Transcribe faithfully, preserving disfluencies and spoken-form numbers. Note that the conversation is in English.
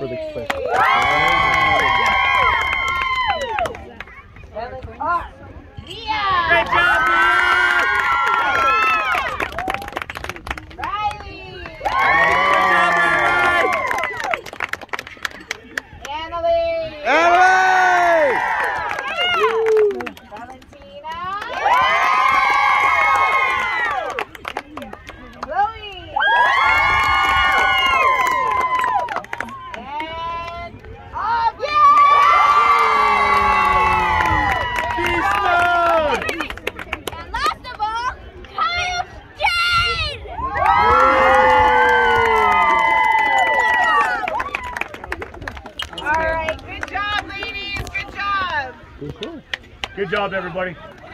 Rubik's Cube. Great job, Riley! Good job, Riley! Annalie! Annalie! Valentina! Chloe! And Aubrey! Beast mode! And last of all, Kyle Jane! All right, good job, ladies. Good job. Cool, cool. Good job, everybody.